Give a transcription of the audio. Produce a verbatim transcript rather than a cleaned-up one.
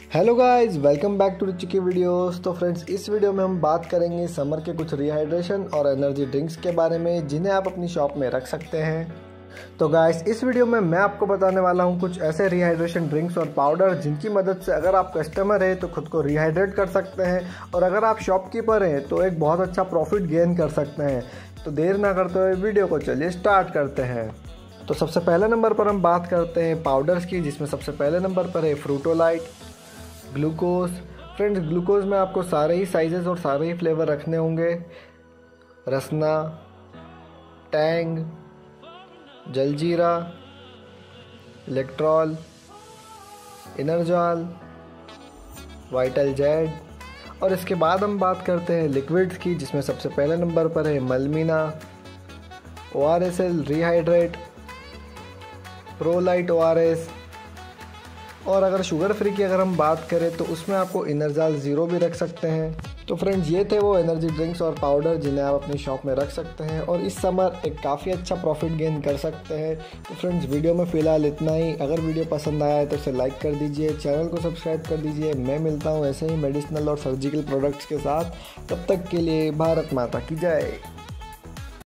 Hello guys, welcome back to Chiki videos. तो friends, इस video में हम बात करेंगे समर के कुछ रिहाइड्रेशन और एनर्जी ड्रिंक्स के बारे में जिन्हें आप अपनी शॉप में रख सकते हैं। तो गाइस, इस वीडियो में मैं आपको बताने वाला हूं कुछ ऐसे रिहाइड्रेशन ड्रिंक्स और पाउडर जिनकी मदद से अगर आप कस्टमर हैं तो खुद को रिहाइड्रेट कर सकते हैं, और अगर आप शॉपकीपर हैं तो एक बहुत अच्छा प्रॉफिट गेन कर सकते हैं। तो देर ना करते हुए वीडियो को चलिए स्टार्ट करते हैं। तो सबसे पहले नंबर पर हम बात करते हैं पाउडर्स की, जिसमें सबसे पहले नंबर पर है फ्रूटोलाइट, ग्लूकोज। फ्रेंड्स, ग्लूकोज में आपको सारे ही साइजेस और सारे ही फ्लेवर रखने होंगे। Rasna, Tang, jaljeera, Electral, Enerzal, Vital Z. और इसके बाद हम बात करते हैं लिक्विड्स की, जिसमें सबसे पहले नंबर पर है मलमीना, O R S L rehydrate, Prolyte O R S. और अगर शुगर फ्री की अगर हम बात करें तो उसमें आपको इनरजाल ज़ीरो भी रख सकते हैं। तो फ्रेंड्स, ये थे वो एनर्जी ड्रिंक्स और पाउडर जिन्हें आप अपनी शॉप में रख सकते हैं और इस समर एक काफ़ी अच्छा प्रॉफिट गेन कर सकते हैं। तो फ्रेंड्स, वीडियो में फ़िलहाल इतना ही। अगर वीडियो पसंद आया है तो इसे लाइक कर दीजिए, चैनल को सब्सक्राइब कर दीजिए। मैं मिलता हूँ ऐसे ही मेडिसिनल और सर्जिकल प्रोडक्ट्स के साथ। तब तक के लिए भारत माता की जय।